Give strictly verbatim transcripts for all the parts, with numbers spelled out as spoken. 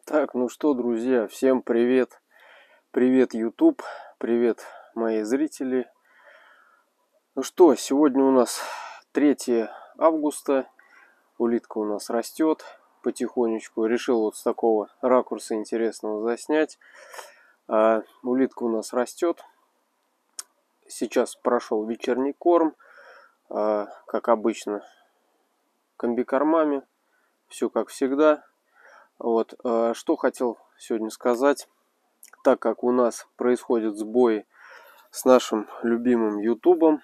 Так, ну что, друзья, всем привет. Привет, YouTube. Привет, мои зрители. Ну что, сегодня у нас третье августа. Улитка у нас растет потихонечку. Решил вот с такого ракурса интересного заснять. А, улитка у нас растет. Сейчас прошел вечерний корм. А, как обычно, комбикормами. Все как всегда. Вот, а, что хотел сегодня сказать. Так как у нас происходит сбой с нашим любимым ютубом,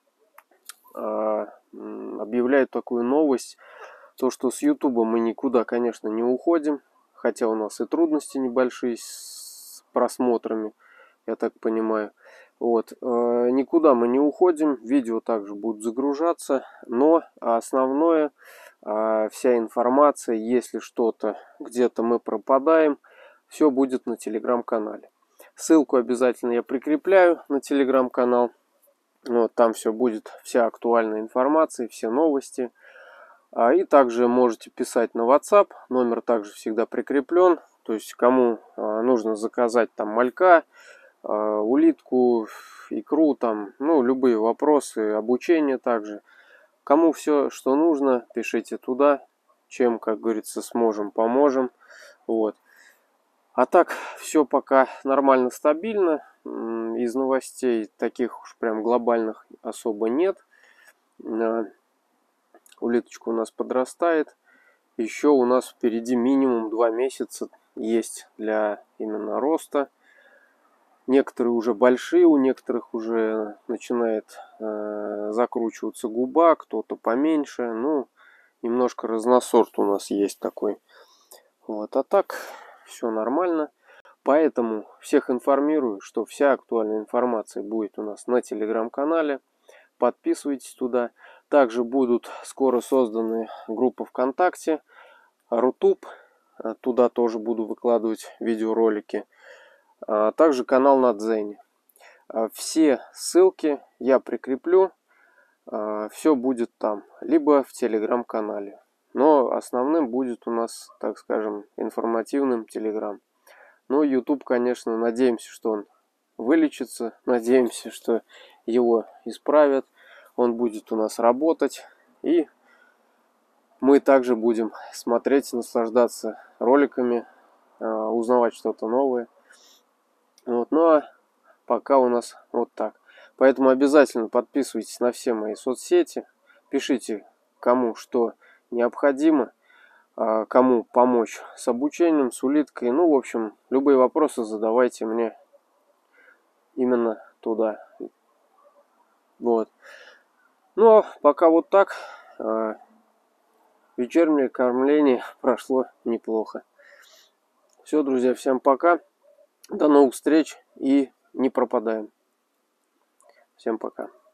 объявляют такую новость, то что с ютуба мы никуда, конечно, не уходим, хотя у нас и трудности небольшие с просмотрами, я так понимаю. Вот, никуда мы не уходим, видео также будут загружаться, но основное, вся информация, если что-то где-то мы пропадаем, все будет на телеграм-канале. Ссылку обязательно я прикрепляю на телеграм-канал. Вот, там все будет, вся актуальная информация, все новости. А, и также можете писать на WhatsApp. Номер также всегда прикреплен. То есть, кому а, нужно заказать там малька, а, улитку, икру, там, ну, любые вопросы, обучение также. Кому все, что нужно, пишите туда. Чем, как говорится, сможем, поможем. Вот. А так, все пока нормально, стабильно. Из новостей таких уж прям глобальных особо нет. Улиточка у нас подрастает. Еще у нас впереди минимум два месяца есть для именно роста. Некоторые уже большие, у некоторых уже начинает э, закручиваться губа, кто-то поменьше. Ну, немножко разносорт у нас есть такой. Вот, а так все нормально. Поэтому всех информирую, что вся актуальная информация будет у нас на телеграм-канале. Подписывайтесь туда. Также будут скоро созданы группы ВКонтакте, Рутуб. Туда тоже буду выкладывать видеоролики. А также канал на Дзене. Все ссылки я прикреплю. Все будет там. Либо в телеграм-канале. Но основным будет у нас, так скажем, информативным телеграм. Но YouTube, конечно, надеемся, что он вылечится. Надеемся, что его исправят. Он будет у нас работать. И мы также будем смотреть, наслаждаться роликами, узнавать что-то новое. Вот. Ну а пока у нас вот так. Поэтому обязательно подписывайтесь на все мои соцсети. Пишите, кому что необходимо. Кому помочь с обучением, с улиткой. Ну, в общем, любые вопросы задавайте мне именно туда. Вот. Ну, а пока вот так. Вечернее кормление прошло неплохо. Все, друзья, всем пока. До новых встреч и не пропадаем. Всем пока.